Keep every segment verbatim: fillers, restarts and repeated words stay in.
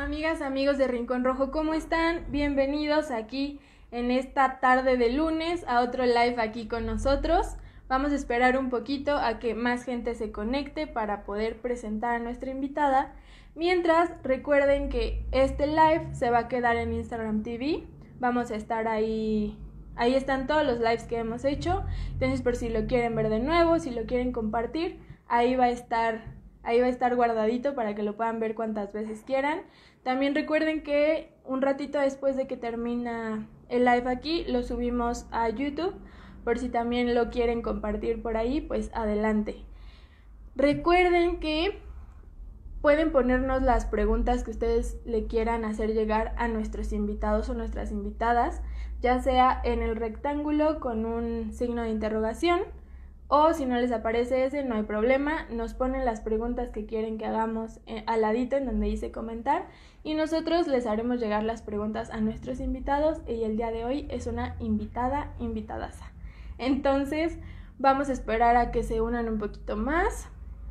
Amigas, amigos de Rincón Rojo, ¿cómo están? Bienvenidos aquí en esta tarde de lunes a otro live aquí con nosotros. Vamos a esperar un poquito a que más gente se conecte para poder presentar a nuestra invitada. Mientras, recuerden que este live se va a quedar en Instagram T V. Vamos a estar ahí, ahí están todos los lives que hemos hecho. Entonces, por si lo quieren ver de nuevo, si lo quieren compartir, ahí va a estar... Ahí va a estar guardadito para que lo puedan ver cuantas veces quieran. También recuerden que un ratito después de que termina el live aquí, lo subimos a YouTube. Por si también lo quieren compartir por ahí, pues adelante. Recuerden que pueden ponernos las preguntas que ustedes le quieran hacer llegar a nuestros invitados o nuestras invitadas, ya sea en el rectángulo con un signo de interrogación, o si no les aparece ese, no hay problema, nos ponen las preguntas que quieren que hagamos al ladito en donde dice comentar y nosotros les haremos llegar las preguntas a nuestros invitados y el día de hoy es una invitada, invitadaza. Entonces vamos a esperar a que se unan un poquito más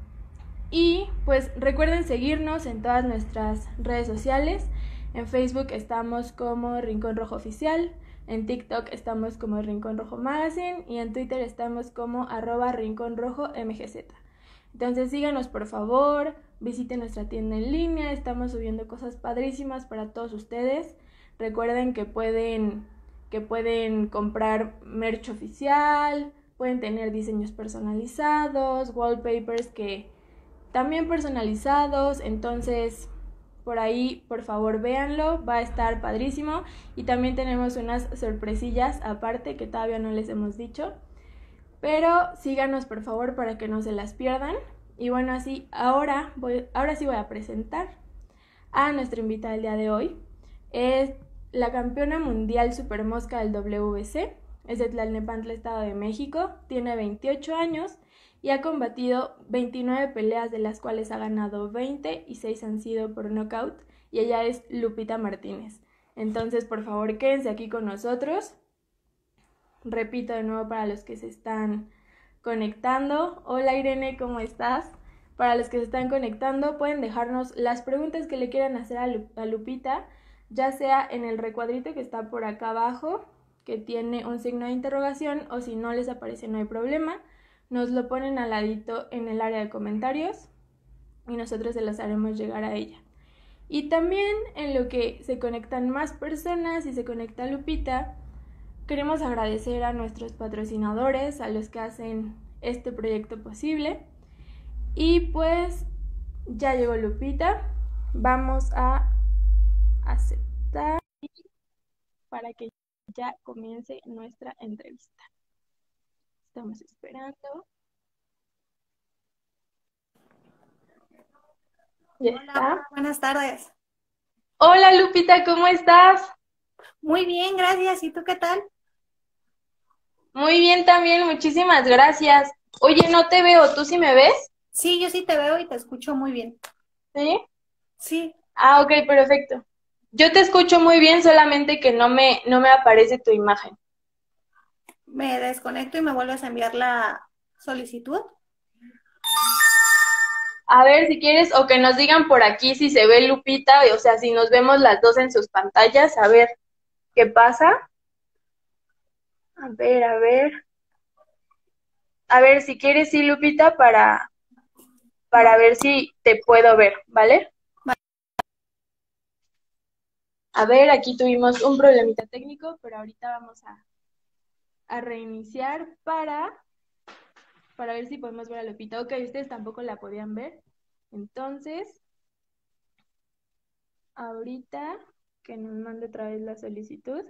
y pues recuerden seguirnos en todas nuestras redes sociales. En Facebook estamos como Rincón Rojo Oficial. En TikTok estamos como Rincón Rojo Magazine y en Twitter estamos como arroba Rincón Rojo M G Z. Entonces síganos por favor, visiten nuestra tienda en línea, estamos subiendo cosas padrísimas para todos ustedes. Recuerden que pueden, que pueden comprar merch oficial, pueden tener diseños personalizados, wallpapers que también personalizados, entonces... Por ahí, por favor, véanlo, va a estar padrísimo. Y también tenemos unas sorpresillas aparte que todavía no les hemos dicho. Pero síganos, por favor, para que no se las pierdan. Y bueno, así, ahora, voy, ahora sí voy a presentar a nuestra invitada del día de hoy. Es la campeona mundial supermosca del W B C. Es de Tlalnepantla, Estado de México. Tiene veintiocho años. Y ha combatido veintinueve peleas, de las cuales ha ganado veinte y seis han sido por nocaut. Y ella es Lupita Martínez. Entonces, por favor, quédense aquí con nosotros. Repito de nuevo para los que se están conectando. Hola Irene, ¿cómo estás? Para los que se están conectando, pueden dejarnos las preguntas que le quieran hacer a, Lup- a Lupita, ya sea en el recuadrito que está por acá abajo, que tiene un signo de interrogación, o si no les aparece no hay problema. Nos lo ponen al ladito en el área de comentarios y nosotros se los haremos llegar a ella. Y también en lo que se conectan más personas y se conecta Lupita, queremos agradecer a nuestros patrocinadores, a los que hacen este proyecto posible. Y pues ya llegó Lupita, vamos a aceptar para que ya comience nuestra entrevista. Estamos esperando. Ya Hola, está. hola, buenas tardes. Hola Lupita, ¿cómo estás? Muy bien, gracias. ¿Y tú qué tal? Muy bien también, muchísimas gracias. Oye, no te veo, ¿tú sí me ves? Sí, yo sí te veo y te escucho muy bien. ¿Sí? Sí, Ah, ok, perfecto. Yo te escucho muy bien, solamente que no me, no me aparece tu imagen. me desconecto y me vuelves a enviar la solicitud. A ver si quieres, o que nos digan por aquí si se ve Lupita, o sea, si nos vemos las dos en sus pantallas, a ver qué pasa. A ver, a ver. A ver, si quieres, sí, Lupita, para, para Vale, ver si te puedo ver, ¿vale? vale. A ver, aquí tuvimos un problemita técnico, pero ahorita vamos a, a reiniciar para, para ver si podemos ver a Lupita. Ok, ustedes tampoco la podían ver. Entonces, ahorita que nos mande otra vez la solicitud.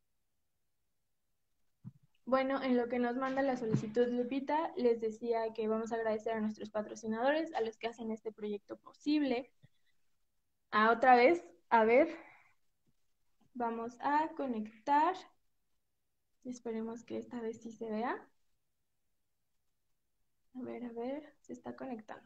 Bueno, en lo que nos manda la solicitud Lupita, les decía que vamos a agradecer a nuestros patrocinadores, a los que hacen este proyecto posible. Ah, otra vez, a ver, vamos a conectar. Esperemos que esta vez sí se vea. A ver, a ver, se está conectando.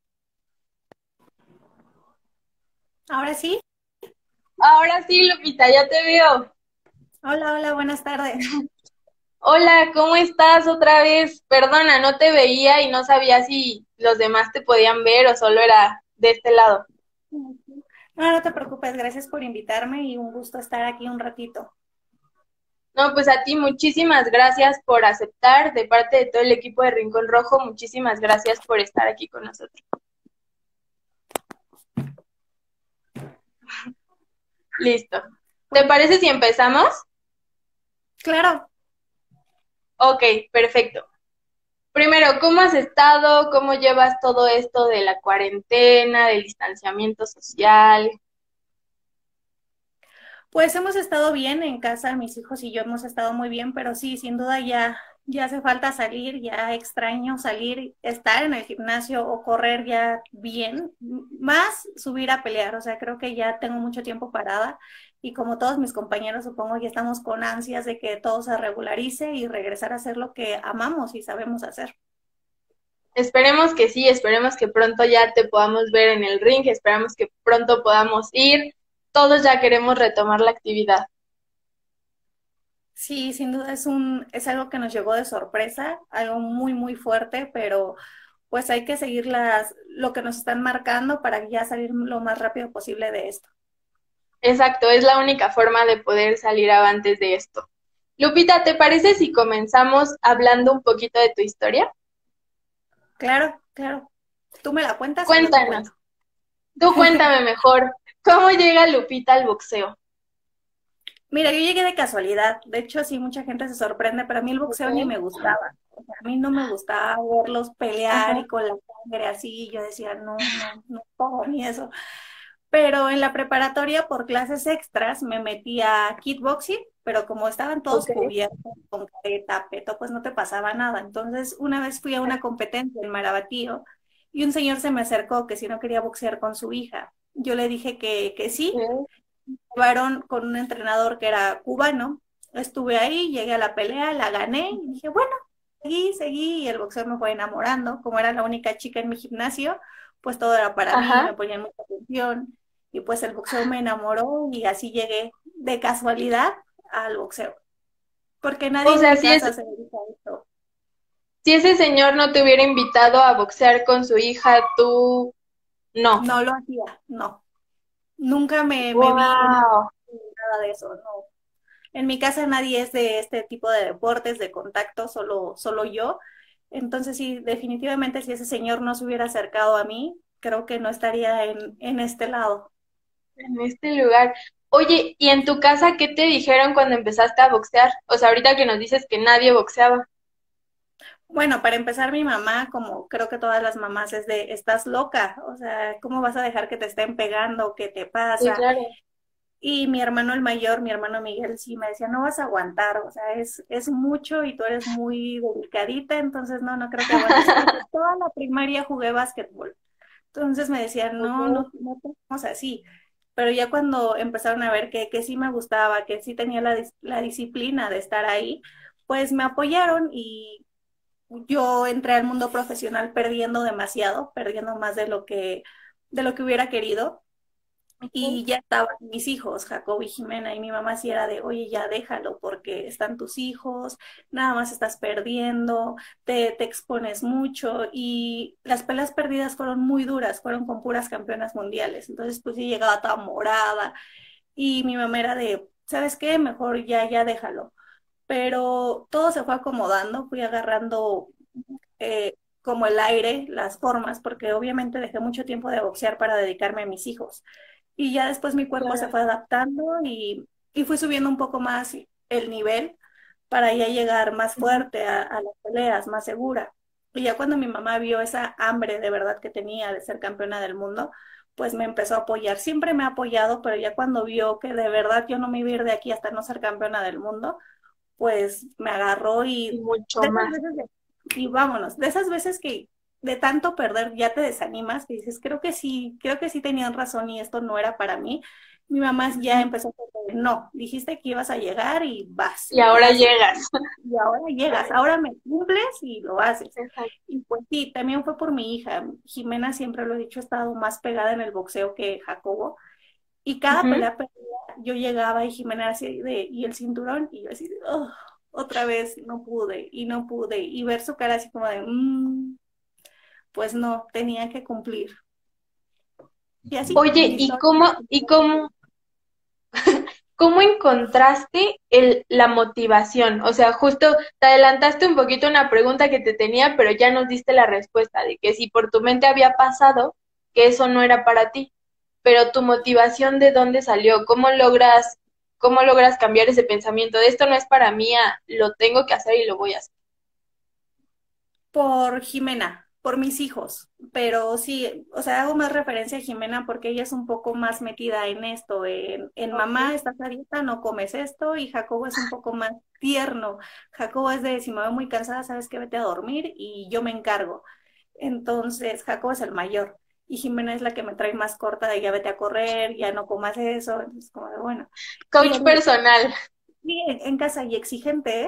Ahora sí. Ahora sí, Lupita, ya te veo. Hola, hola, buenas tardes. Hola, ¿cómo estás otra vez? Perdona, no te veía y no sabía si los demás te podían ver o solo era de este lado. No, no te preocupes, gracias por invitarme y un gusto estar aquí un ratito. No, pues a ti muchísimas gracias por aceptar de parte de todo el equipo de Rincón Rojo, muchísimas gracias por estar aquí con nosotros. Listo. ¿Te parece si empezamos? Claro. Ok, perfecto. Primero, ¿cómo has estado? ¿Cómo llevas todo esto de la cuarentena, del distanciamiento social? Pues hemos estado bien en casa, mis hijos y yo hemos estado muy bien, pero sí, sin duda ya, ya hace falta salir, ya extraño salir, estar en el gimnasio o correr ya bien, más subir a pelear, o sea, creo que ya tengo mucho tiempo parada y como todos mis compañeros supongo ya estamos con ansias de que todo se regularice y regresar a hacer lo que amamos y sabemos hacer. Esperemos que sí, esperemos que pronto ya te podamos ver en el ring, esperamos que pronto podamos ir. Todos ya queremos retomar la actividad. Sí, sin duda es un, es algo que nos llegó de sorpresa, algo muy, muy fuerte, pero pues hay que seguir las, lo que nos están marcando para ya salir lo más rápido posible de esto. Exacto, es la única forma de poder salir avantes de esto. Lupita, ¿te parece si comenzamos hablando un poquito de tu historia? Claro, claro. ¿Tú me la cuentas o yo te Cuéntanos, cuento? tú cuéntame mejor, ¿cómo llega Lupita al boxeo? Mira, yo llegué de casualidad. De hecho, sí, mucha gente se sorprende, pero a mí el boxeo ni Ok. me gustaba. O sea, a mí no me gustaba verlos pelear Ajá, y con la sangre así. Yo decía, no, no, no puedo ni eso. Pero en la preparatoria por clases extras me metí a kickboxing, pero como estaban todos ok. cubiertos con careta, peto, pues no te pasaba nada. Entonces, una vez fui a una competencia en Marabatío y un señor se me acercó que si no quería boxear con su hija. Yo le dije que, que sí. Ok. Llevaron con un entrenador que era cubano. Estuve ahí, llegué a la pelea, la gané y dije, bueno, seguí, seguí y el boxeo me fue enamorando. Como era la única chica en mi gimnasio, pues todo era para mí, me Ajá. ponían mucha atención y pues el boxeo me enamoró y así llegué de casualidad al boxeo, porque nadie O en sea, mi si es, casa se dedica a esto. si ese señor no te hubiera invitado a boxear con su hija, tú no. No lo hacía, no. Nunca me, me vi en Wow. nada de eso, no. En mi casa nadie es de este tipo de deportes, de contacto, solo, solo yo. Entonces, sí, definitivamente si ese señor no se hubiera acercado a mí, creo que no estaría en, en este lado. En este lugar. Oye, ¿y en tu casa qué te dijeron cuando empezaste a boxear? O sea, ahorita que nos dices que nadie boxeaba. Bueno, para empezar, mi mamá, como creo que todas las mamás, es de, estás loca, o sea, ¿cómo vas a dejar que te estén pegando? ¿Qué te Sí, pasa? claro. Y mi hermano el mayor, mi hermano Miguel, sí me decía, no vas a aguantar, o sea, es, es mucho y tú eres muy delicadita, entonces no, no creo que aguantes, porque toda la primaria jugué básquetbol. Entonces me decían, no, Ok. no, no somos así. Pero ya cuando empezaron a ver que, que sí me gustaba, que sí tenía la, dis- la disciplina de estar ahí, pues me apoyaron y yo entré al mundo profesional perdiendo demasiado, perdiendo más de lo que, de lo que hubiera querido. Y ya estaban mis hijos, Jacob y Jimena, y mi mamá sí era de, oye, ya déjalo porque están tus hijos, nada más estás perdiendo, te, te expones mucho y las peleas perdidas fueron muy duras, fueron con puras campeonas mundiales, entonces pues sí llegaba toda morada y mi mamá era de, ¿sabes qué? Mejor ya, ya déjalo. Pero todo se fue acomodando, fui agarrando eh, como el aire, las formas, porque obviamente dejé mucho tiempo de boxear para dedicarme a mis hijos. Y ya después mi cuerpo se Claro. fue adaptando y, y fui subiendo un poco más el nivel para ya llegar más Ujú. fuerte a, a las peleas, más segura. Y ya cuando mi mamá vio esa hambre de verdad que tenía de ser campeona del mundo, pues me empezó a apoyar. Siempre me ha apoyado, pero ya cuando vio que de verdad yo no me iba a ir de aquí hasta no ser campeona del mundo, pues me agarró Y y mucho de esas más. veces de- y vámonos, de esas veces que de tanto perder ya te desanimas, que dices, creo que sí, creo que sí tenían razón y esto no era para mí. Mi mamá ya Ujú. empezó a decir, no, dijiste que ibas a llegar y vas, Y y ahora así, llegas. y ahora llegas, ahora me cumples y lo haces. Exacto. Y pues sí, también fue por mi hija. Jimena, siempre lo he dicho, ha estado más pegada en el boxeo que Jacobo. Y cada Ujú. pelea perdida, yo llegaba y Jimena así de, y el cinturón, y yo así de, "Oh, otra vez no pude, y no pude, y ver su cara así como de, "Mm", pues no, tenía que cumplir. Y así, Oye, mis ¿y historias. cómo, y cómo, cómo encontraste el, la motivación? O sea, justo te adelantaste un poquito a una pregunta que te tenía, pero ya nos diste la respuesta de que si por tu mente había pasado que eso no era para ti, pero tu motivación de dónde salió, cómo logras, cómo logras cambiar ese pensamiento de esto no es para mí, a, lo tengo que hacer y lo voy a hacer. Por Jimena, por mis hijos, pero sí, o sea, hago más referencia a Jimena porque ella es un poco más metida en esto, en, en mamá, Okay. estás a dieta, no comes esto, y Jacobo es un poco más tierno. Jacobo es de, si me veo muy cansada, sabes que vete a dormir y yo me encargo. Entonces, Jacobo es el mayor. Y Jimena es la que me trae más corta de ya vete a correr, ya no comas eso, entonces como de bueno. Y Coach en, personal. sí, en, en casa y exigente, ¿eh?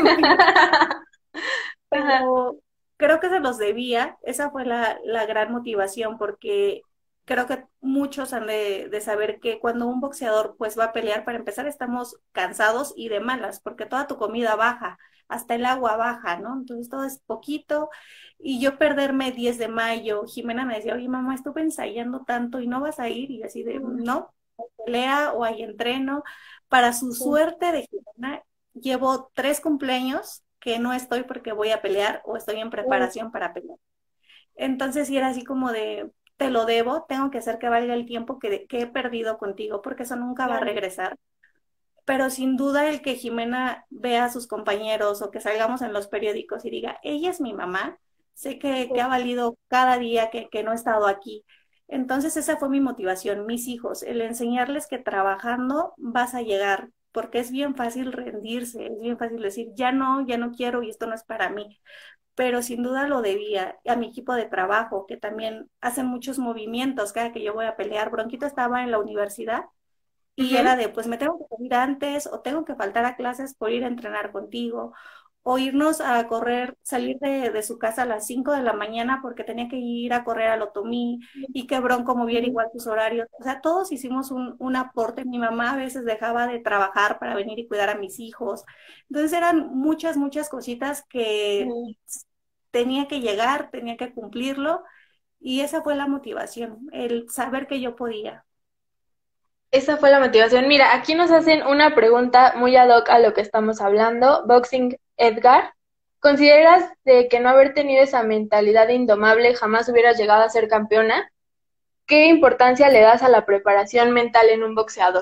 Ajá. Pero creo que se los debía, esa fue la, la gran motivación, porque creo que muchos han de, de saber que cuando un boxeador pues va a pelear, para empezar estamos cansados y de malas, porque toda tu comida baja, hasta el agua baja, ¿no? Entonces todo es poquito, y yo perderme diez de mayo, Jimena me decía, oye mamá, estuve ensayando tanto y no vas a ir, y yo así de, no, hay pelea o hay entreno. Para su Sí. suerte de Jimena, llevo tres cumpleaños que no estoy porque voy a pelear o estoy en preparación para pelear. Entonces, sí era así como de, te lo debo, tengo que hacer que valga el tiempo que, que he perdido contigo, porque eso nunca va a Claro. regresar. Pero sin duda el que Jimena vea a sus compañeros o que salgamos en los periódicos y diga, ella es mi mamá, sé que, que ha valido cada día que, que no he estado aquí. Entonces esa fue mi motivación, mis hijos, el enseñarles que trabajando vas a llegar, porque es bien fácil rendirse, es bien fácil decir, ya no, ya no quiero y esto no es para mí, pero sin duda lo debía a mi equipo de trabajo, que también hacen muchos movimientos cada que yo voy a pelear. Bronquito estaba en la universidad y Ujú. era de, pues me tengo que ir antes o tengo que faltar a clases por ir a entrenar contigo o irnos a correr, salir de, de su casa a las cinco de la mañana porque tenía que ir a correr al Otomí y que Bronco moviera Ujú. igual sus horarios. O sea, todos hicimos un, un aporte. Mi mamá a veces dejaba de trabajar para venir y cuidar a mis hijos. Entonces eran muchas, muchas cositas que Sí. tenía que llegar, tenía que cumplirlo y esa fue la motivación, el saber que yo podía. Esa fue la motivación. Mira, aquí nos hacen una pregunta muy ad hoc a lo que estamos hablando. Boxing Edgar, ¿consideras de que no haber tenido esa mentalidad indomable jamás hubieras llegado a ser campeona? ¿Qué importancia le das a la preparación mental en un boxeador?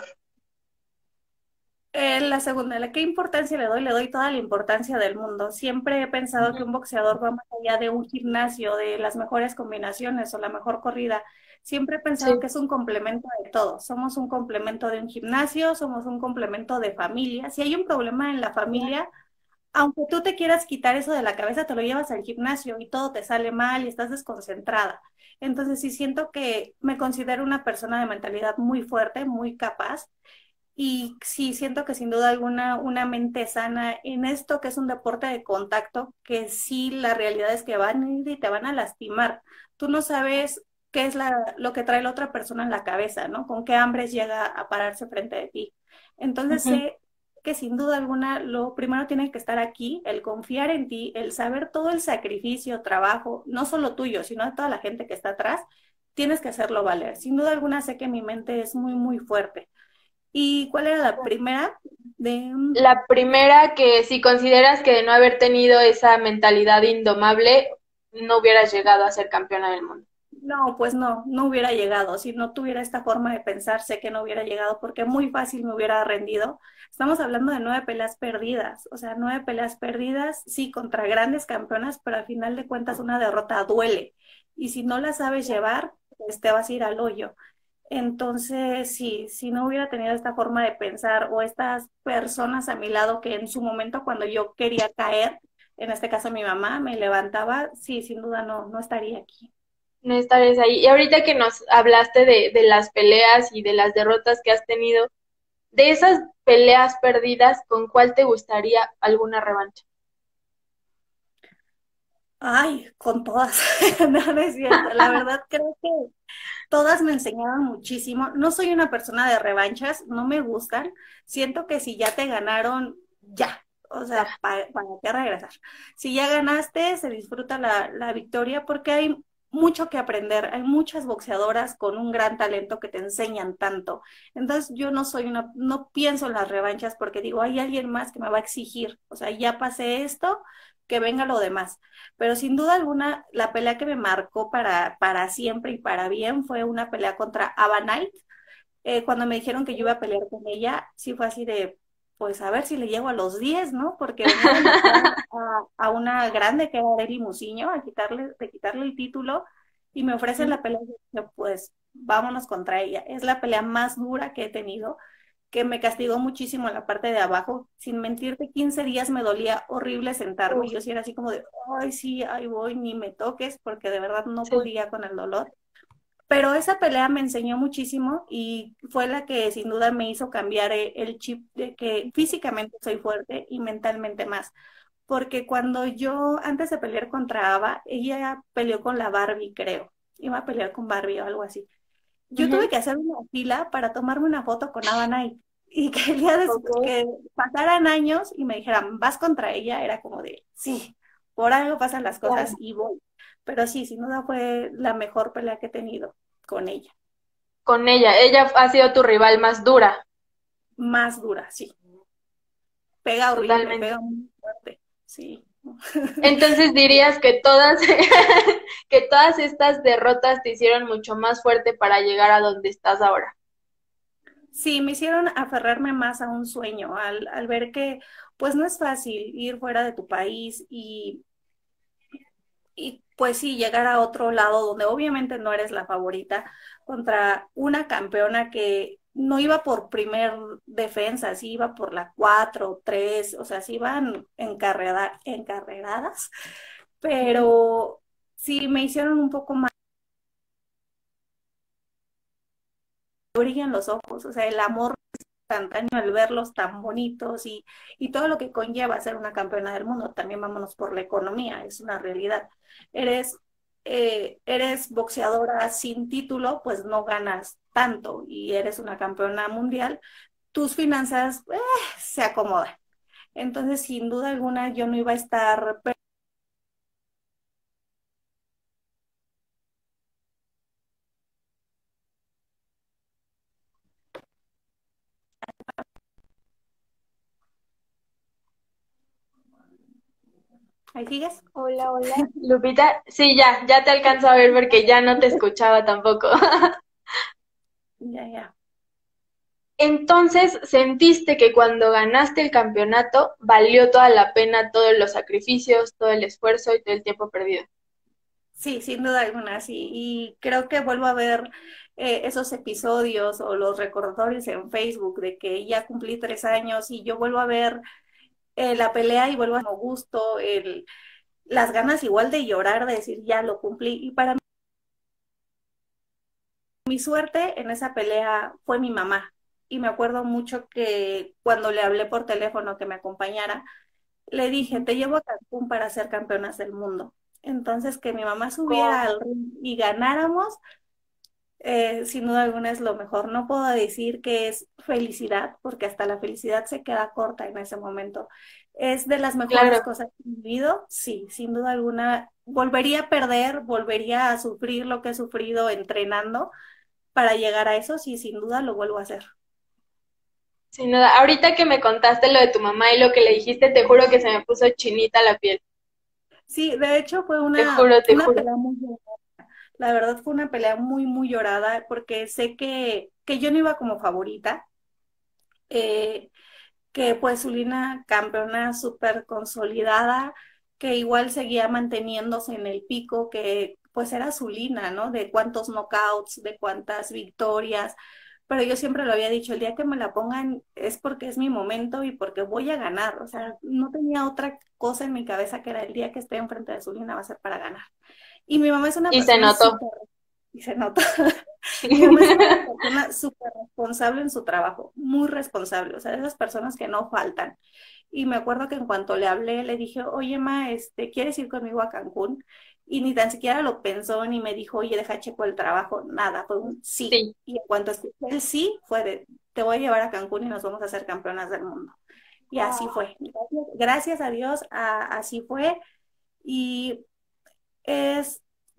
Eh, la segunda, ¿la qué importancia le doy? Le doy toda la importancia del mundo. Siempre he pensado que Ujú. un boxeador va más allá de un gimnasio, de las mejores combinaciones o la mejor corrida. Siempre he pensado Sí. que es un complemento de todo. Somos un complemento de un gimnasio, somos un complemento de familia. Si hay un problema en la familia, aunque tú te quieras quitar eso de la cabeza, te lo llevas al gimnasio y todo te sale mal y estás desconcentrada. Entonces sí siento que me considero una persona de mentalidad muy fuerte, muy capaz y sí, siento que sin duda alguna una mente sana en esto que es un deporte de contacto, que sí la realidad es que van a ir y te van a lastimar. Tú no sabes qué es la, lo que trae la otra persona en la cabeza, ¿no? Con qué hambres llega a pararse frente de ti. Entonces Ujú. sé que sin duda alguna lo primero tiene que estar aquí, el confiar en ti, el saber todo el sacrificio, trabajo, no solo tuyo, sino de toda la gente que está atrás, tienes que hacerlo valer. Sin duda alguna sé que mi mente es muy, muy fuerte. ¿Y cuál era la primera? De, La primera, que si consideras que de no haber tenido esa mentalidad indomable, no hubieras llegado a ser campeona del mundo. no, pues no, no hubiera llegado. Si no tuviera esta forma de pensar, sé que no hubiera llegado porque muy fácil me hubiera rendido. Estamos hablando de nueve peleas perdidas, o sea, nueve peleas perdidas, sí, contra grandes campeonas, pero al final de cuentas una derrota duele. Y si no la sabes llevar, pues te vas a ir al hoyo. Entonces, sí, si no hubiera tenido esta forma de pensar o estas personas a mi lado que en su momento cuando yo quería caer, en este caso mi mamá, me levantaba, sí, sin duda no, no estaría aquí. No estarías ahí. Y ahorita que nos hablaste de, de las peleas y de las derrotas que has tenido, de esas peleas perdidas, ¿con cuál te gustaría alguna revancha? Ay, con todas, no, no es cierto. La verdad creo que todas me enseñaron muchísimo. No soy una persona de revanchas, no me gustan. Siento que si ya te ganaron, ya. O sea, Ya. ¿para, para qué regresar? Si ya ganaste, se disfruta la, la victoria porque hay mucho que aprender. Hay muchas boxeadoras con un gran talento que te enseñan tanto. Entonces yo no soy una, no pienso en las revanchas porque digo, hay alguien más que me va a exigir. O sea, ya pasé esto, que venga lo demás. Pero sin duda alguna, la pelea que me marcó para, para siempre y para bien fue una pelea contra Ava Knight. Eh, cuando me dijeron que yo iba a pelear con ella, sí fue así de, pues a ver si le llego a los diez, ¿no? Porque venía de matar a, a una grande que era Arely Musiño, a quitarle, de quitarle el título, y me ofrecen la pelea, y yo, pues vámonos contra ella. Es la pelea más dura que he tenido, que me castigó muchísimo en la parte de abajo. Sin mentirte, quince días me dolía horrible sentarme, y Uf, yo sí era así como de, ay, sí, ahí voy, ni me toques, porque de verdad no sí. podía con el dolor. Pero esa pelea me enseñó muchísimo y fue la que sin duda me hizo cambiar eh, el chip de que físicamente soy fuerte y mentalmente más. Porque cuando yo, antes de pelear contra Ava, ella peleó con la Barbie, creo. Iba a pelear con Barbie o algo así. Yo tuve Ujú. que hacer una fila para tomarme una foto con Ava Knight. Y que el día des- Ok. que pasaran años y me dijeran, vas contra ella, era como de, sí, por algo pasan las cosas Claro. y voy. Pero sí, sin duda fue la mejor pelea que he tenido con ella. Con ella, ella ha sido tu rival más dura, Más dura, sí. Pega horrible, totalmente. pega muy fuerte, sí. Entonces dirías que todas, que todas estas derrotas te hicieron mucho más fuerte para llegar a donde estás ahora. Sí, me hicieron aferrarme más a un sueño, al, al ver que pues no es fácil ir fuera de tu país y, y pues sí, llegar a otro lado donde obviamente no eres la favorita contra una campeona que no iba por primer defensa, sí iba por la cuatro, tres, o sea, sí iban encarrera, encarreradas, pero sí me hicieron un poco más brillan los ojos, o sea, el amor instantáneo al verlos tan bonitos y, y todo lo que conlleva ser una campeona del mundo. También vámonos por la economía, es una realidad. Eres, eh, eres boxeadora sin título, pues no ganas tanto y eres una campeona mundial, tus finanzas eh, se acomodan. Entonces, sin duda alguna, yo no iba a estar ¿Ahí sigues? Hola, hola. Lupita, sí, ya, ya te alcanzo a ver porque ya no te escuchaba tampoco. Ya, ya. Entonces, ¿sentiste que cuando ganaste el campeonato valió toda la pena todos los sacrificios, todo el esfuerzo y todo el tiempo perdido? Sí, sin duda alguna, sí. Y creo que vuelvo a ver eh, esos episodios o los recordatorios en Facebook de que ya cumplí tres años y yo vuelvo a ver eh, la pelea y vuelvo a como gusto, el, las ganas igual de llorar, de decir ya lo cumplí. Y para mí, mi suerte en esa pelea fue mi mamá. Y me acuerdo mucho que cuando le hablé por teléfono que me acompañara, le dije, Ujú. te llevo a Cancún para ser campeonas del mundo. Entonces, que mi mamá subiera ¿Cómo? al ring y ganáramos, eh, sin duda alguna es lo mejor. No puedo decir que es felicidad, porque hasta la felicidad se queda corta en ese momento. Es de las mejores Claro, cosas que he vivido, sí, sin duda alguna. Volvería a perder, volvería a sufrir lo que he sufrido entrenando para llegar a eso, sí, sin duda lo vuelvo a hacer. sin duda. Ahorita que me contaste lo de tu mamá y lo que le dijiste, te juro que se me puso chinita la piel. Sí, de hecho fue Te una, juro, te una juro. pelea muy llorada. La verdad fue una pelea muy, muy llorada porque sé que, que yo no iba como favorita. Eh, que pues Zulina, campeona súper consolidada, que igual seguía manteniéndose en el pico, que pues era Zulina, ¿no? De cuántos knockouts, de cuántas victorias, pero yo siempre lo había dicho, el día que me la pongan es porque es mi momento y porque voy a ganar, o sea, no tenía otra cosa en mi cabeza que era el día que esté enfrente de Zulina va a ser para ganar. Y mi mamá es una Y se persona notó. súper, y se nota, mi mamá es una persona súper responsable en su trabajo, muy responsable, o sea, de esas personas que no faltan. Y me acuerdo que en cuanto le hablé, le dije, oye, ma, este, ¿quieres ir conmigo a Cancún? Y ni tan siquiera lo pensó, ni me dijo, oye, deja checo el trabajo, nada, fue un sí. Sí, Y en cuanto escuché el sí, fue de, te voy a llevar a Cancún y nos vamos a hacer campeonas del mundo. Y así fue. Gracias, gracias a Dios, a- así fue. Y es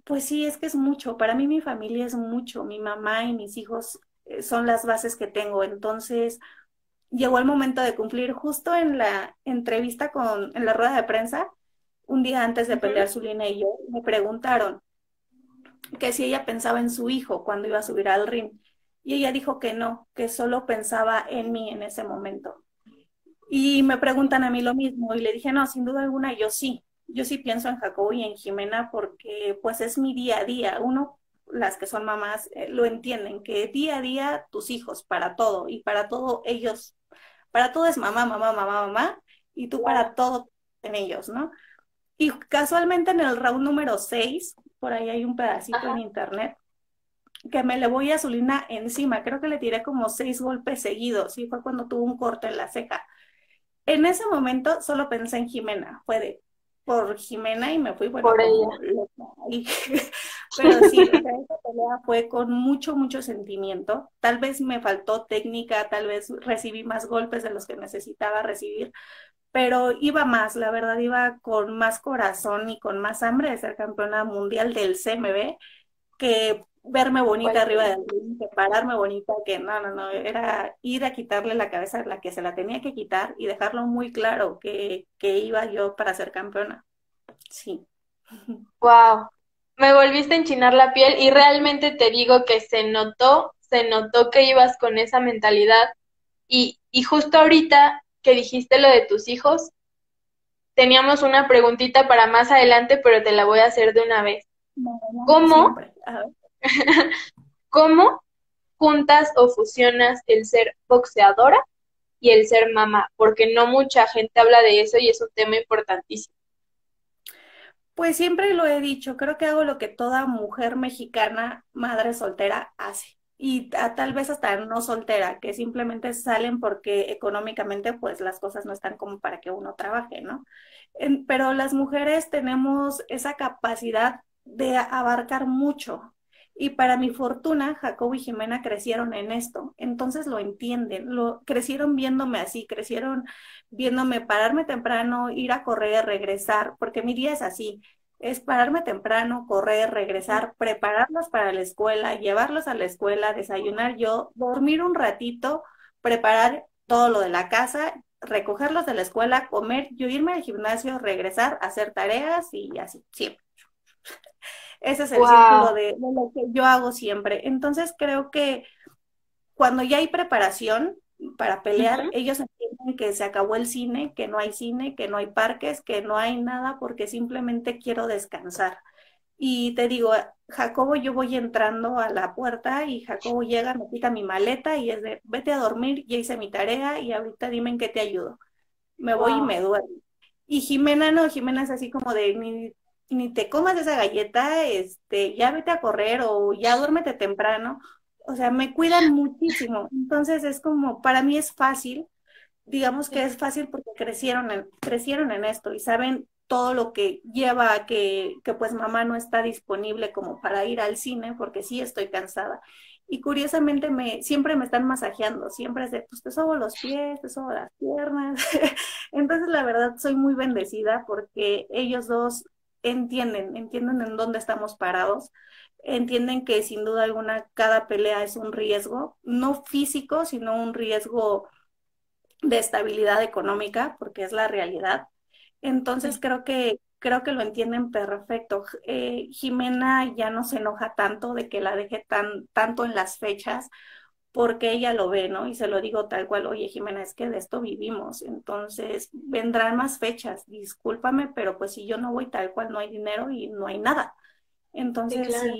Pues sí, es que es mucho. Para mí mi familia es mucho. Mi mamá y mis hijos eh, son las bases que tengo. Entonces, llegó el momento de cumplir justo en la entrevista con, en la rueda de prensa, un día antes de Ujú. pelear Zulina y yo, me preguntaron que si ella pensaba en su hijo cuando iba a subir al ring. Y ella dijo que no, que solo pensaba en mí en ese momento. Y me preguntan a mí lo mismo y le dije, no, sin duda alguna, yo sí, yo sí pienso en Jacobo y en Jimena porque pues es mi día a día. Uno, las que son mamás, eh, lo entienden, que día a día tus hijos, para todo, y para todo ellos, para todo es mamá, mamá, mamá, mamá, y tú Claro. para todo en ellos, ¿no? Y casualmente en el round número seis por ahí hay un pedacito en Ajá. internet, que me le voy a Zulina encima, creo que le tiré como seis golpes seguidos, y fue cuando tuvo un corte en la ceja. En ese momento solo pensé en Jimena, fue de por Jimena y me fui, bueno, Por ella. como loca ahí. Pero sí, o sea, esa pelea fue con mucho, mucho sentimiento. Tal vez me faltó técnica, tal vez recibí más golpes de los que necesitaba recibir, pero iba más, la verdad, iba con más corazón y con más hambre de ser campeona mundial del C M B que verme bonita arriba Cualquiera. del ring, que pararme bonita, que no, no, no, era ir a quitarle la cabeza a la que se la tenía que quitar y dejarlo muy claro que, que iba yo para ser campeona. Sí. Wow. Me volviste a enchinar la piel y realmente te digo que se notó, se notó que ibas con esa mentalidad y, y justo ahorita que dijiste lo de tus hijos, teníamos una preguntita para más adelante, pero te la voy a hacer de una vez. No, adelante ¿Cómo, siempre. A ver. cómo juntas o fusionas el ser boxeadora y el ser mamá? Porque no mucha gente habla de eso y es un tema importantísimo. Pues siempre lo he dicho, creo que hago lo que toda mujer mexicana, madre soltera, hace. Y a- tal vez hasta no soltera, que simplemente salen porque económicamente pues las cosas no están como para que uno trabaje, ¿no? En- pero las mujeres tenemos esa capacidad de abarcar mucho. Y para mi fortuna, Jacobo y Jimena crecieron en esto, entonces lo entienden, lo crecieron viéndome así, crecieron viéndome pararme temprano, ir a correr, regresar, porque mi día es así, es pararme temprano, correr, regresar, prepararlos para la escuela, llevarlos a la escuela, desayunar yo, dormir un ratito, preparar todo lo de la casa, recogerlos de la escuela, comer, yo irme al gimnasio, regresar, hacer tareas y así, siempre. Ese es el círculo Wow. de, de lo que yo hago siempre. Entonces creo que cuando ya hay preparación para pelear, Ujú. ellos entienden que se acabó el cine, que no hay cine, que no hay parques, que no hay nada porque simplemente quiero descansar. Y te digo, Jacobo, yo voy entrando a la puerta y Jacobo llega, me quita mi maleta y es de, vete a dormir, ya hice mi tarea y ahorita dime en qué te ayudo. Me voy y Wow. me duermo. Y Jimena no, Jimena es así como de, ni, ni te comas esa galleta, este, ya vete a correr o ya duérmete temprano. O sea, me cuidan muchísimo. Entonces es como, para mí es fácil, digamos que Sí. es fácil porque crecieron en, crecieron en esto y saben todo lo que lleva a que, que pues mamá no está disponible como para ir al cine porque sí estoy cansada. Y curiosamente me, siempre me están masajeando, siempre es de, pues te sobo los pies, te sobo las piernas. Entonces la verdad soy muy bendecida porque ellos dos entienden, entienden en dónde estamos parados, entienden que sin duda alguna cada pelea es un riesgo, no físico, sino un riesgo de estabilidad económica, porque es la realidad. Entonces Sí. creo que creo que lo entienden perfecto. Eh, Jimena ya no se enoja tanto de que la deje tan tanto en las fechas, porque ella lo ve, ¿no? Y se lo digo tal cual, oye, Jimena, es que de esto vivimos, entonces vendrán más fechas, discúlpame, pero pues si yo no voy tal cual, no hay dinero y no hay nada. Sí, Entonces claro. sí,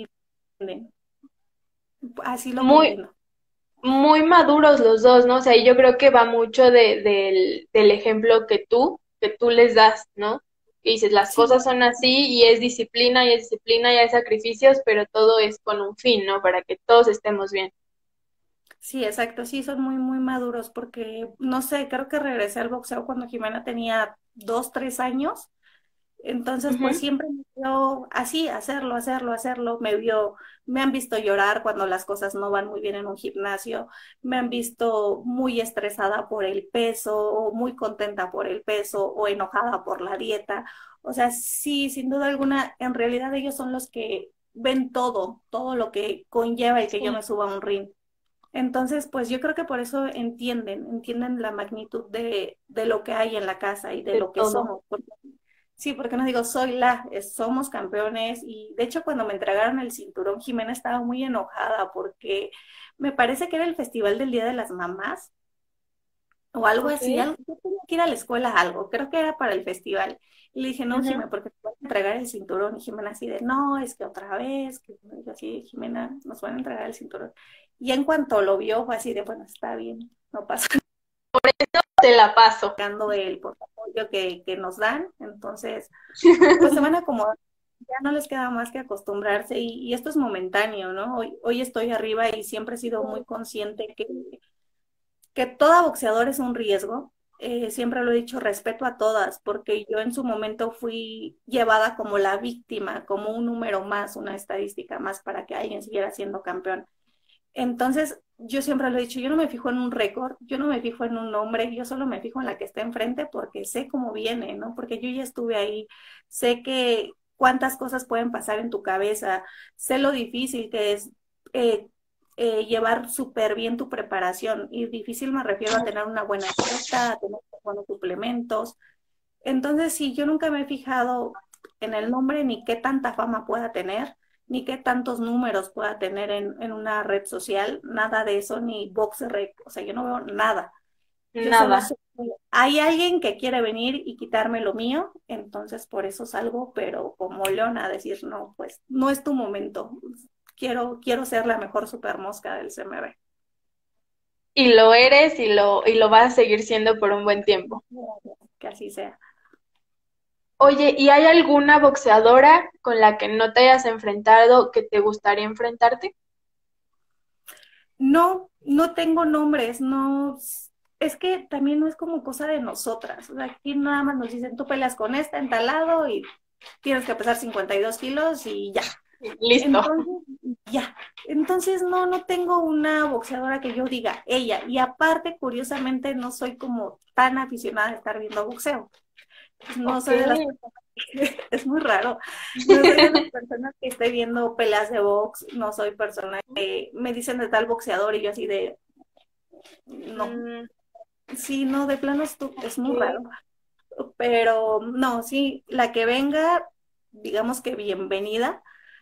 así lo Muy, combino. muy maduros los dos, ¿no? O sea, y yo creo que va mucho de, del, del ejemplo que tú, que tú les das, ¿no? Que dices, las Sí, cosas son así y es disciplina y es disciplina y hay sacrificios, pero todo es con un fin, ¿no? Para que todos estemos bien. sí, exacto, sí, son muy, muy maduros porque, no sé, creo que regresé al boxeo cuando Jimena tenía dos, tres años, entonces pues Ujú. siempre me vio así, hacerlo, hacerlo, hacerlo, me vio, me han visto llorar cuando las cosas no van muy bien en un gimnasio, me han visto muy estresada por el peso, o muy contenta por el peso, o enojada por la dieta, o sea, sí, sin duda alguna, en realidad ellos son los que ven todo, todo lo que conlleva el que yo Sí, me suba a un ring. Entonces, pues yo creo que por eso entienden, entienden la magnitud de, de lo que hay en la casa y de de lo que todo. somos. Porque, sí, porque no digo, soy la, es- somos campeones. Y de hecho, cuando me entregaron el cinturón, Jimena estaba muy enojada porque me parece que era el Festival del Día de las Mamás o algo Ok. así, algo, yo tenía que ir a la escuela, algo, creo que era para el festival. Y le dije, no, Ujú. Jimena, porque te voy a entregar el cinturón. Y Jimena así de, no, es que otra vez, que y yo así, Jimena, nos van a entregar el cinturón. Y en cuanto lo vio, fue así de, bueno, está bien, no pasa Te la paso. nada el portafolio que, que nos dan. Entonces, pues se van a acomodar, ya no les queda más que acostumbrarse y, y esto es momentáneo, ¿no? Hoy, hoy estoy arriba y siempre he sido muy consciente que que todo boxeador es un riesgo. Eh, siempre lo he dicho, respeto a todas, porque yo en su momento fui llevada como la víctima, como un número más, una estadística más para que alguien siguiera siendo campeón. Entonces, yo siempre lo he dicho, yo no me fijo en un récord, yo no me fijo en un nombre, yo solo me fijo en la que está enfrente porque sé cómo viene, ¿no? Porque yo ya estuve ahí, sé que cuántas cosas pueden pasar en tu cabeza, sé lo difícil que es eh, eh, llevar súper bien tu preparación. Y difícil me refiero a tener una buena dieta, a tener buenos suplementos. Entonces, sí, yo nunca me he fijado en el nombre ni qué tanta fama pueda tener, ni qué tantos números pueda tener en, en una red social, nada de eso, ni BoxRec, o sea, yo no veo nada. Yo solo Nada. sé que hay alguien que quiere venir y quitarme lo mío, entonces por eso salgo, pero como leona a decir, no, pues no es tu momento. Quiero, quiero ser la mejor super mosca del C M B. Y lo eres y lo, y lo vas a seguir siendo por un buen tiempo. Que así sea. Oye, ¿y hay alguna boxeadora con la que no te hayas enfrentado que te gustaría enfrentarte? No, no tengo nombres, no, es que también no es como cosa de nosotras. O sea, aquí nada más nos dicen, tú peleas con esta en tal lado y tienes que pesar cincuenta y dos kilos y ya. Listo. Entonces, ya. Entonces, no, no tengo una boxeadora que yo diga ella. Y aparte, curiosamente, no soy como tan aficionada a estar viendo boxeo. No Ok. soy de las personas, es muy raro, no soy de las personas que esté viendo peleas de box, no soy persona que me dicen de tal boxeador y yo así de, no, Mm, sí, no, de plano es, tu- es muy ok. raro, pero no, sí, la que venga, digamos que bienvenida,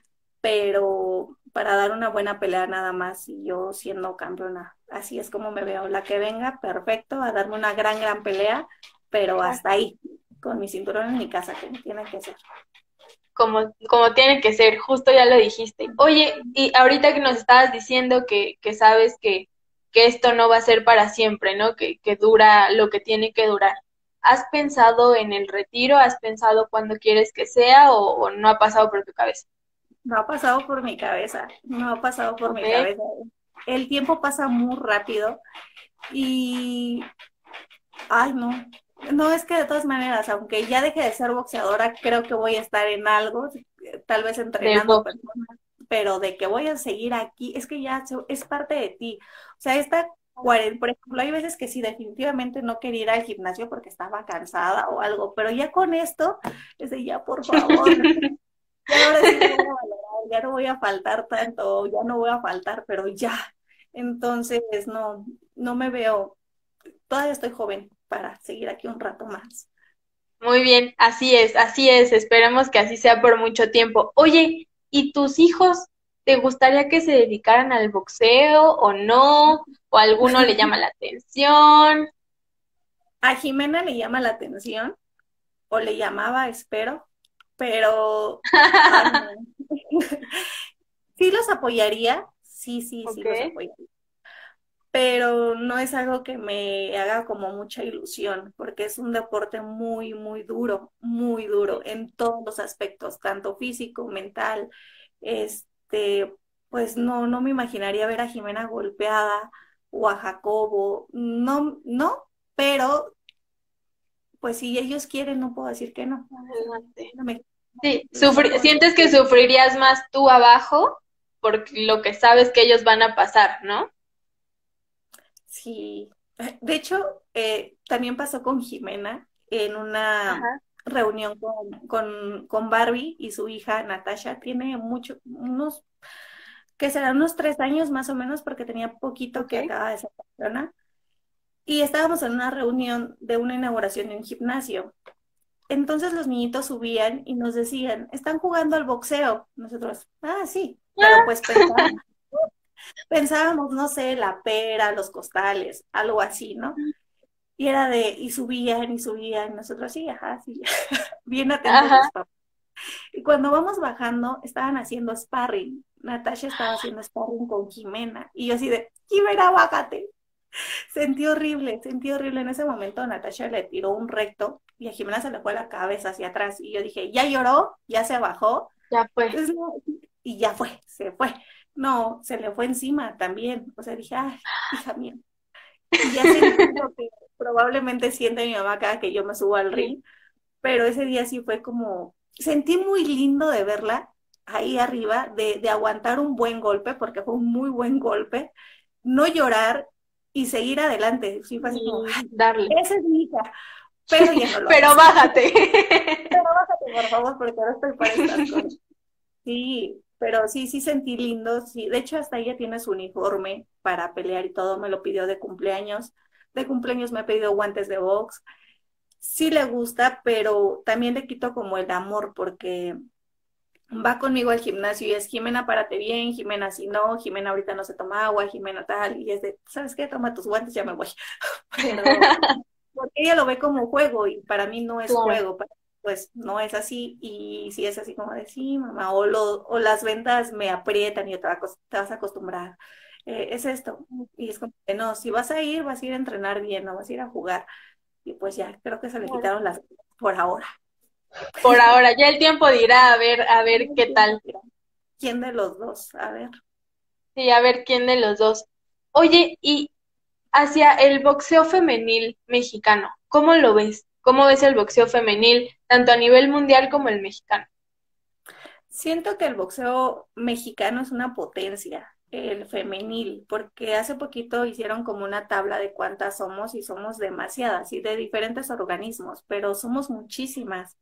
pero para dar una buena pelea nada más y yo siendo campeona, así es como me veo, la que venga, perfecto, a darme una gran, gran pelea, pero hasta ahí, con mi cinturón en mi casa, como tiene que ser. Como, como tiene que ser, justo ya lo dijiste. Oye, y ahorita que nos estabas diciendo que, que sabes que, que esto no va a ser para siempre, ¿no? Que, que dura lo que tiene que durar. ¿Has pensado en el retiro? ¿Has pensado cuándo quieres que sea o, o no ha pasado por tu cabeza? No ha pasado por mi cabeza, no ha pasado por Ok. mi cabeza. El tiempo pasa muy rápido y, ay, no, no es que de todas maneras, aunque ya deje de ser boxeadora, creo que voy a estar en algo, tal vez De entrenando box. personas, pero de que voy a seguir aquí, es que ya se- es parte de ti. O sea, esta cuarentena, por ejemplo, hay veces que sí, definitivamente no quería ir al gimnasio porque estaba cansada o algo, pero ya con esto, es de ya, por favor, ya ahora sí lo voy a valorar, ya no voy a faltar tanto, ya no voy a faltar, pero ya. Entonces, no, no me veo, todavía estoy joven para seguir aquí un rato más. Muy bien, así es, así es. Esperemos que así sea por mucho tiempo. Oye, ¿y tus hijos te gustaría que se dedicaran al boxeo o no? ¿O a alguno le llama la atención? A Jimena le llama la atención, o le llamaba, espero, pero, ay, no. Sí los apoyaría, sí, sí, sí Ok. los apoyaría, pero no es algo que me haga como mucha ilusión, porque es un deporte muy, muy duro, muy duro en todos los aspectos, tanto físico, mental, este, pues no, no me imaginaría ver a Jimena golpeada o a Jacobo, no, no, pero pues si ellos quieren, no puedo decir que no. O sea, Adelante. no me- Sí, no sufri- puedo decir. sientes que sufrirías más tú abajo por lo que sabes que ellos van a pasar, ¿no? Sí. De hecho, eh, también pasó con Jimena en una, Ajá. reunión con, con, con Barbie y su hija Natasha. Tiene mucho, unos, que serán unos tres años más o menos, porque tenía poquito que Ok. acaba de ser campeona. Y estábamos en una reunión de una inauguración en un gimnasio. Entonces los niñitos subían y nos decían, están jugando al boxeo. Nosotros, ah, sí, pero Ah, pues pensábamos, pensábamos, no sé, la pera, los costales, algo así, ¿no? Y era de, y subían y subían, nosotros sí, ajá, sí, bien atentos ajá. los papás. Y cuando vamos bajando, estaban haciendo sparring. Natasha estaba haciendo sparring con Jimena. Y yo así de, Jimena, bájate. Sentí horrible, sentí horrible. En ese momento Natasha le tiró un recto y a Jimena se le fue la cabeza hacia atrás. Y yo dije, ya lloró, ya se bajó. Ya fue. Entonces, no, y ya fue, se fue. No, se le fue encima también. O sea, dije, ay, hija mía. Y ya sentí lo que probablemente siente mi mamá cada que yo me subo al Sí. ring, pero ese día sí fue como, sentí muy lindo de verla ahí arriba, de, de aguantar un buen golpe, porque fue un muy buen golpe, no llorar y seguir adelante. Sí fue así como, Y ay, darle. esa es mi hija, pero ya no lo Pero hagas. bájate. Pero bájate, por favor, porque ahora estoy para estas cosas. Sí, pero sí, sí sentí lindo, sí. De hecho, hasta ella tiene su uniforme para pelear y todo, me lo pidió de cumpleaños. De cumpleaños me ha pedido guantes de box. Sí le gusta, pero también le quito como el amor porque va conmigo al gimnasio y es Jimena, párate bien, Jimena, si no, Jimena ahorita no se toma agua, Jimena tal, y es de, ¿sabes qué? Toma tus guantes, ya me voy. Pero porque ella lo ve como juego y para mí no es Claro. juego, para- pues no es así y si es así como de sí, mamá, o, lo, o las ventas me aprietan y yo te, va a cos- te vas a acostumbrar. Eh, es esto. Y es como que no, si vas a ir, vas a ir a entrenar bien, no vas a ir a jugar. Y pues ya, creo que se le Claro. quitaron las por ahora. Por ahora, ya el tiempo dirá a ver, a ver qué tal. ¿Quién de los dos? A ver. Sí, a ver quién de los dos. Oye, y hacia el boxeo femenil mexicano, ¿cómo lo ves? ¿Cómo ves el boxeo femenil, tanto a nivel mundial como el mexicano? Siento que el boxeo mexicano es una potencia, el femenil, porque hace poquito hicieron como una tabla de cuántas somos y somos demasiadas y de diferentes organismos, pero somos muchísimas.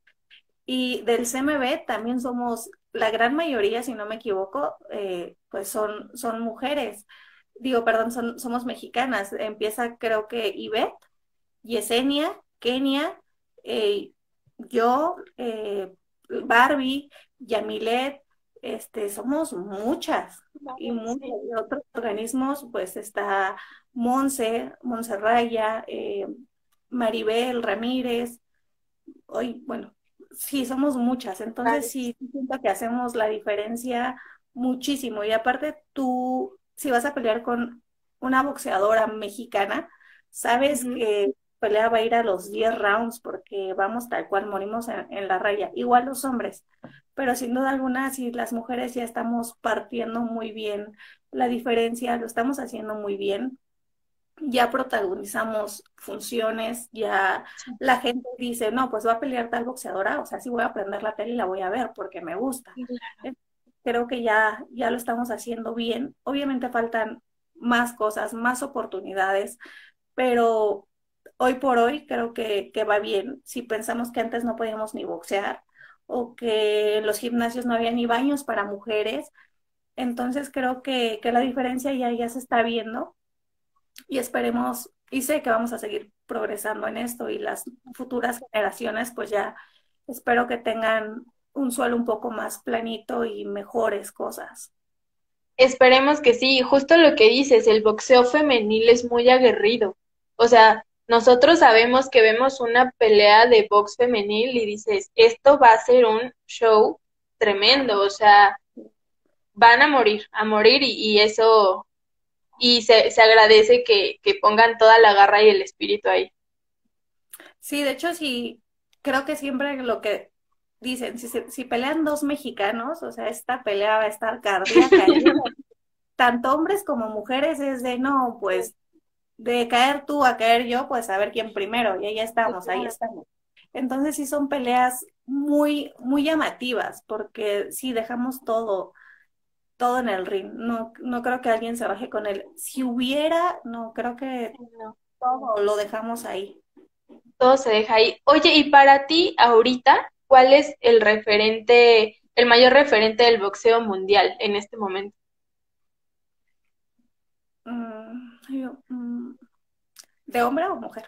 Y del C M B también somos, la gran mayoría, si no me equivoco, eh, pues son, son mujeres. Digo, perdón, son, somos mexicanas. Empieza creo que Ivette, Yesenia, Kenia, eh, yo, eh, Barbie, Yamilet, este, somos muchas y Vale, muchos sí. y otros organismos, pues está Monse, Monserraya, eh, Maribel Ramírez, hoy, bueno, sí, somos muchas, entonces Varios. sí, sí siento que hacemos la diferencia muchísimo y aparte tú, si vas a pelear con una boxeadora mexicana, sabes Ujú. que pelea va a ir a los diez rounds porque vamos tal cual morimos en, en la raya, igual los hombres, pero sin duda alguna, si las mujeres ya estamos partiendo muy bien la diferencia, lo estamos haciendo muy bien, ya protagonizamos funciones, ya Sí, la gente dice, no, pues va a pelear tal boxeadora, o sea, sí voy a prender la tele y la voy a ver porque me gusta. claro. Eh, Creo que ya, ya lo estamos haciendo bien. Obviamente faltan más cosas, más oportunidades, pero hoy por hoy creo que, que va bien. Si pensamos que antes no podíamos ni boxear o que en los gimnasios no había ni baños para mujeres, entonces creo que, que la diferencia ya, ya se está viendo y esperemos, y sé que vamos a seguir progresando en esto y las futuras generaciones, pues ya espero que tengan un suelo un poco más planito y mejores cosas. Esperemos que sí, justo lo que dices, el boxeo femenil es muy aguerrido. O sea, nosotros sabemos que vemos una pelea de box femenil y dices, esto va a ser un show tremendo, o sea, van a morir, a morir y, y eso, y se, se agradece que, que pongan toda la garra y el espíritu ahí. Sí, de hecho, sí, creo que siempre lo que dicen, si, se- si pelean dos mexicanos, o sea, esta pelea va a estar cardíaca, y tanto hombres como mujeres es de, no, pues de caer tú a caer yo, pues a ver quién primero, y ahí Sí, estamos, ahí claro. estamos. Entonces sí son peleas muy, muy llamativas, porque sí dejamos todo, todo en el ring. No, no creo que alguien se baje con él. Si hubiera, no, creo que No. todo lo dejamos ahí. todo se deja ahí. Oye, y para ti, ahorita, ¿cuál es el referente, el mayor referente del boxeo mundial en este momento? Mm, yo, mm, ¿de hombre o mujer?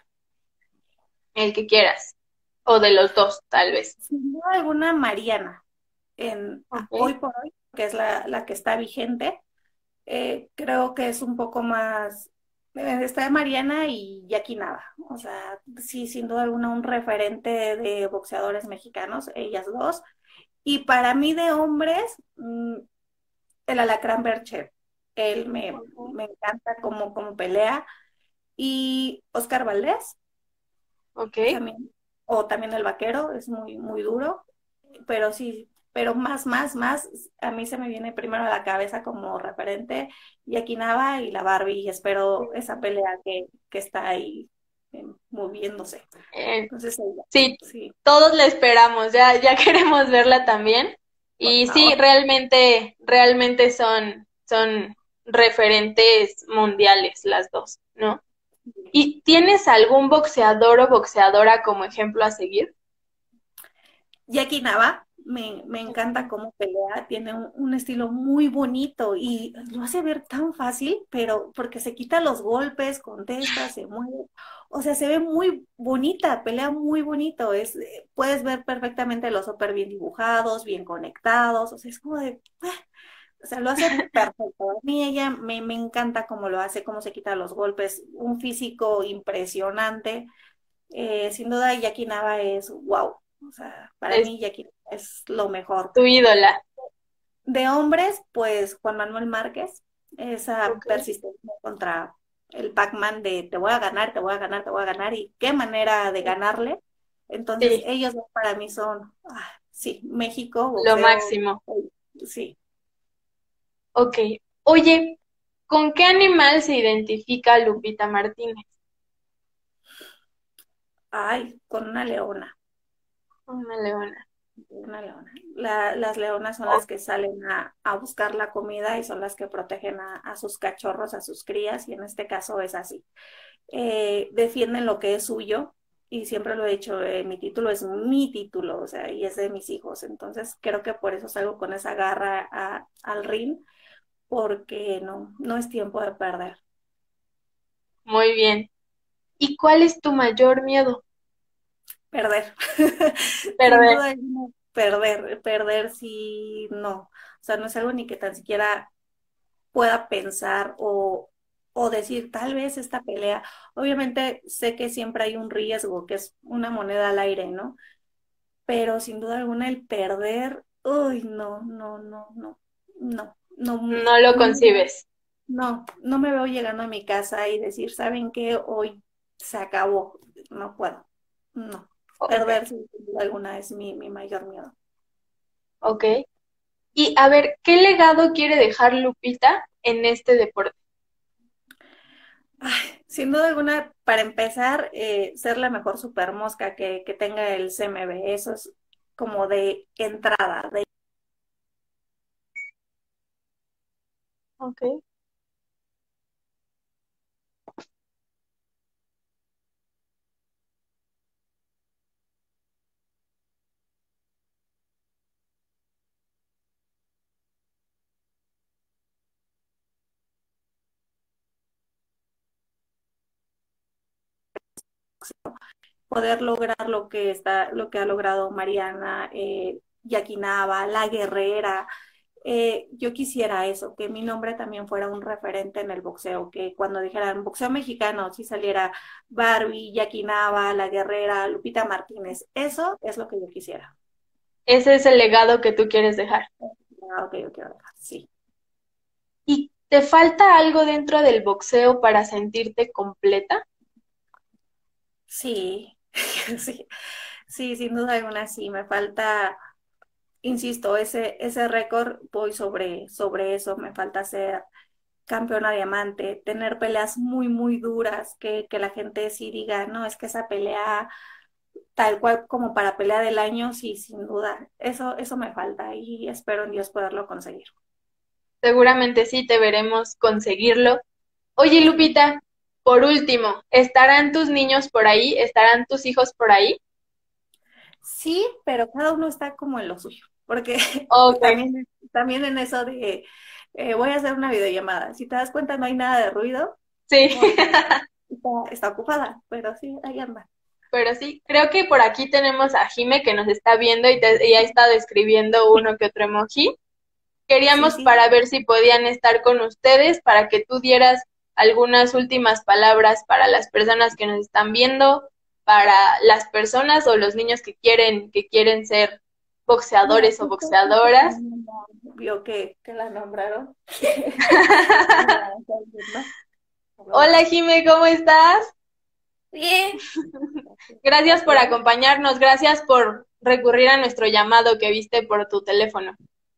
El que quieras, o de los dos, tal vez. Sin duda alguna, Mariana, en, a- hoy Ok. por hoy, que es la, la que está vigente. Eh, creo que es un poco más, eh, está Mariana y Jackie Nava, o sea, sí, sin duda alguna un referente de boxeadores mexicanos, ellas dos. Y para mí de hombres, mm, el Alacrán Bercher, él me, Ok. me encanta como, como pelea. Y Oscar Valdés Ok. también, o también el Vaquero, es muy, muy duro, pero sí, pero más, más, más, a mí se me viene primero a la cabeza como referente Jackie Nava y la Barbie, y espero esa pelea que, que está ahí eh, moviéndose. Eh, Entonces, ella, sí, sí, todos la esperamos, ya, ya queremos verla también. por Y sí, favor. realmente, realmente son, son referentes mundiales las dos, ¿no? ¿Y tienes algún boxeador o boxeadora como ejemplo a seguir? Jackie Nava, me, me encanta cómo pelea, tiene un, un estilo muy bonito y lo hace ver tan fácil, pero porque se quita los golpes, contesta, se mueve, o sea, se ve muy bonita, pelea muy bonito, es, eh, puedes ver perfectamente los súper bien dibujados, bien conectados, o sea, es como de, ah, o sea, lo hace perfecto. A mí ella me, me encanta cómo lo hace, cómo se quita los golpes, un físico impresionante. Eh, sin duda, Jackie Nava es wow. O sea, para Es mí Jackie es lo mejor. tu ídola. De hombres, pues Juan Manuel Márquez, esa Ok. persistencia contra el Pac-Man de te voy a ganar, te voy a ganar, te voy a ganar y qué manera de ganarle. Entonces, Sí, ellos dos para mí son, ah, sí, México, lo boxeo, máximo. sí. Ok. Oye, ¿con qué animal se identifica Lupita Martínez? Ay, con una leona. Una leona. Una leona. La- las leonas son Oh, las que salen a, a buscar la comida y son las que protegen a, a sus cachorros, a sus crías, y en este caso es así. Eh, defienden lo que es suyo, y siempre lo he dicho, eh, mi título es mi título, o sea, y es de mis hijos. Entonces creo que por eso salgo con esa garra a- al ring, porque no, no es tiempo de perder. muy bien. ¿Y cuál es tu mayor miedo? Perder. Sin Perder. duda alguna, perder, perder sí, no. O sea, no es algo ni que tan siquiera pueda pensar o, o decir, tal vez esta pelea, obviamente sé que siempre hay un riesgo, que es una moneda al aire, ¿no? Pero sin duda alguna el perder, uy, no, no, no, no, no, no, No lo no, concibes. no, no me veo llegando a mi casa y decir, ¿saben qué? Hoy se acabó, no puedo, no. Ok, Perder sin duda alguna es mi, mi mayor miedo. ok. Y a ver, ¿qué legado quiere dejar Lupita en este deporte? Ay, sin duda alguna, para empezar, eh, ser la mejor super mosca que, que tenga el C M B, eso es como de entrada, de Ok. poder lograr lo que está, lo que ha logrado Mariana, eh, Yakinaba, La Guerrera. Eh, yo quisiera eso, que mi nombre también fuera un referente en el boxeo, que cuando dijeran boxeo mexicano, si saliera Barbie, Yakinaba, La Guerrera, Lupita Martínez, eso es lo que yo quisiera. Ese es el legado que tú quieres dejar. Ah, ok, ok, ok, sí. ¿Y te falta algo dentro del boxeo para sentirte completa? Sí, sí, sí, sin duda alguna sí, me falta, insisto, ese, ese récord, voy sobre, sobre eso, me falta ser campeona diamante, tener peleas muy, muy duras, que, que la gente sí diga, no, es que esa pelea tal cual como para pelea del año, sí, sin duda, eso, eso me falta y espero en Dios poderlo conseguir. Seguramente sí, te veremos conseguirlo. Oye, Lupita, por último, ¿estarán tus niños por ahí? ¿Estarán tus hijos por ahí? Sí, pero cada uno está como en lo suyo, porque Ok, también, también en eso de eh, voy a hacer una videollamada. Si te das cuenta, no hay nada de ruido sí. porque está, está ocupada, pero sí, ahí anda. Pero sí, creo que por aquí tenemos a Jime que nos está viendo y, te, y ha estado escribiendo uno que otro emoji. Sí, Queríamos sí. para ver si podían estar con ustedes, para que tú dieras algunas últimas palabras para las personas que nos están viendo, para las personas o los niños que quieren, que quieren ser Mira, boxeadores o justo justo boxeadoras. también vio que, que la nombraron. Hola Jime, ¿cómo estás? Bien. Gracias por Gracias. acompañarnos, gracias por recurrir a nuestro llamado que viste por tu teléfono.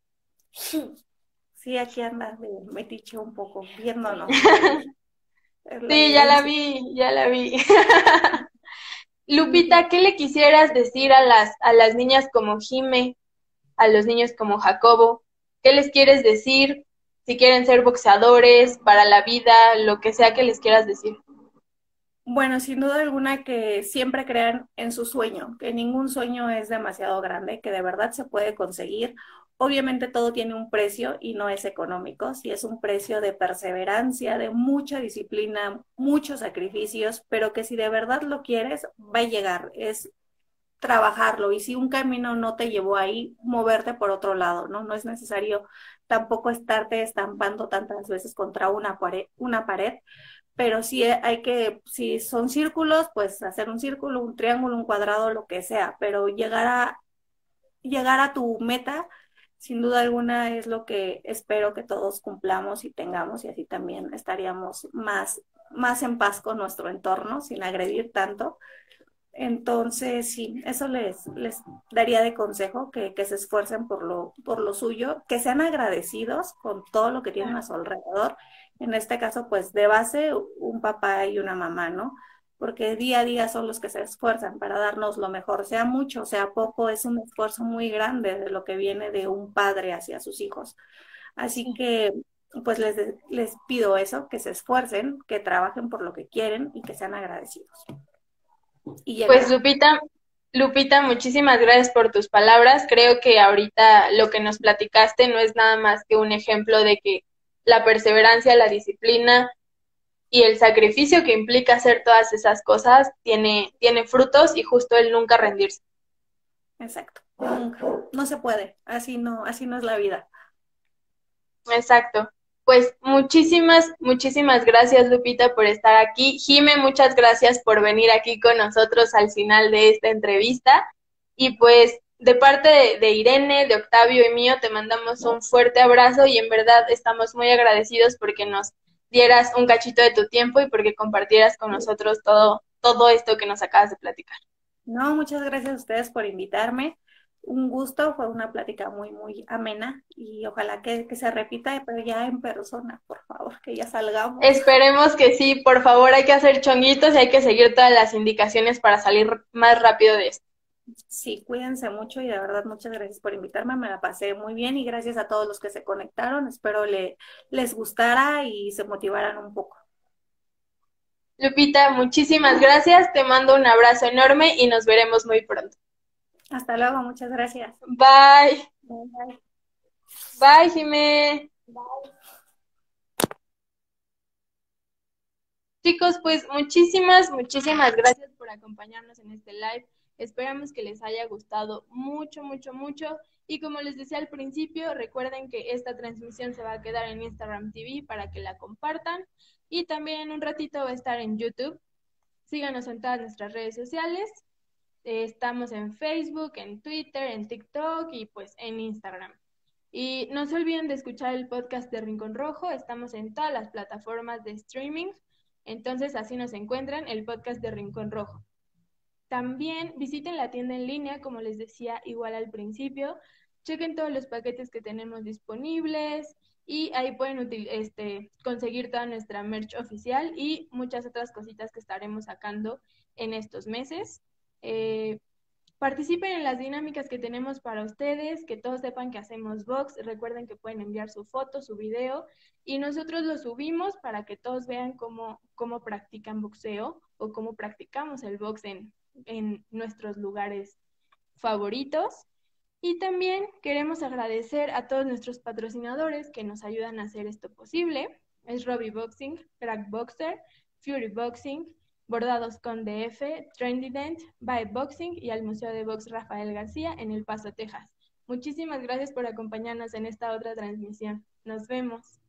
Sí, aquí anda de metiche un poco, viéndonos ahí en la Sí, ya la evidencia. vi, ya la vi. Sí, sí. Lupita, ¿qué le quisieras decir a las, a las niñas como Jime, a los niños como Jacobo? ¿Qué les quieres decir? Si quieren ser boxeadores, para la vida, lo que sea que les quieras decir. Bueno, sin duda alguna que siempre crean en su sueño, que ningún sueño es demasiado grande, que de verdad se puede conseguir. Obviamente todo tiene un precio y no es económico, sí es un precio de perseverancia, de mucha disciplina, muchos sacrificios, pero que si de verdad lo quieres, va a llegar, es trabajarlo y si un camino no te llevó ahí, moverte por otro lado, ¿no? No es necesario tampoco estarte estampando tantas veces contra una pared, una pared, pero sí hay que, si son círculos, pues hacer un círculo, un triángulo, un cuadrado, lo que sea, pero llegar a, llegar a tu meta, sin duda alguna, es lo que espero que todos cumplamos y tengamos, y así también estaríamos más, más en paz con nuestro entorno, sin agredir tanto. Entonces, sí, eso les, les daría de consejo, que, que se esfuercen por lo, por lo suyo, que sean agradecidos con todo lo que tienen a su alrededor. En este caso, pues de base, un papá y una mamá, ¿no? Porque día a día son los que se esfuerzan para darnos lo mejor, sea mucho, sea poco, es un esfuerzo muy grande de lo que viene de un padre hacia sus hijos. Así Sí. que, pues les, les pido eso, que se esfuercen, que trabajen por lo que quieren y que sean agradecidos. Y Pues llegará. Lupita, Lupita, muchísimas gracias por tus palabras. Creo que ahorita lo que nos platicaste no es nada más que un ejemplo de que la perseverancia, la disciplina y el sacrificio que implica hacer todas esas cosas tiene, tiene frutos y justo el nunca rendirse. Exacto. Nunca. No se puede. Así no, así no es la vida. Exacto. Pues muchísimas, muchísimas gracias, Lupita, por estar aquí. Jime, muchas gracias por venir aquí con nosotros al final de esta entrevista. Y pues de parte de, de Irene, de Octavio y mío, te mandamos un fuerte abrazo y en verdad estamos muy agradecidos porque nos dieras un cachito de tu tiempo y porque compartieras con nosotros todo, todo esto que nos acabas de platicar. No, muchas gracias a ustedes por invitarme. Un gusto, fue una plática muy, muy amena y ojalá que, que se repita, pero ya en persona, por favor, que ya salgamos. Esperemos que sí, por favor, hay que hacer chonguitos y hay que seguir todas las indicaciones para salir más rápido de esto. Sí, cuídense mucho y de verdad muchas gracias por invitarme, me la pasé muy bien y gracias a todos los que se conectaron. Espero le, les gustara y se motivaran un poco. Lupita, muchísimas gracias, te mando un abrazo enorme y nos veremos muy pronto. Hasta luego, muchas gracias. Bye, Bye, bye, Jimé. bye. Chicos, pues muchísimas, muchísimas gracias por acompañarnos en este live. Esperamos que les haya gustado mucho, mucho, mucho. Y como les decía al principio, recuerden que esta transmisión se va a quedar en Instagram T V para que la compartan. Y también en un ratito va a estar en YouTube. Síganos en todas nuestras redes sociales. Eh, estamos en Facebook, en Twitter, en TikTok y pues en Instagram. Y no se olviden de escuchar el podcast de Rincón Rojo. Estamos en todas las plataformas de streaming. Entonces así nos encuentran el podcast de Rincón Rojo. También visiten la tienda en línea, como les decía igual al principio. Chequen todos los paquetes que tenemos disponibles y ahí pueden este, conseguir toda nuestra merch oficial y muchas otras cositas que estaremos sacando en estos meses. Eh, Participen en las dinámicas que tenemos para ustedes, que todos sepan que hacemos box. Recuerden que pueden enviar su foto, su video, y nosotros lo subimos para que todos vean cómo, cómo practican boxeo o cómo practicamos el box en, en nuestros lugares favoritos. Y también queremos agradecer a todos nuestros patrocinadores que nos ayudan a hacer esto posible. Es Robbie Boxing, Crack Boxer, Fury Boxing, Bordados con D F, Trendy Dent, Vibe Boxing y al Museo de Box Rafael García en El Paso, Texas. Muchísimas gracias por acompañarnos en esta otra transmisión. Nos vemos.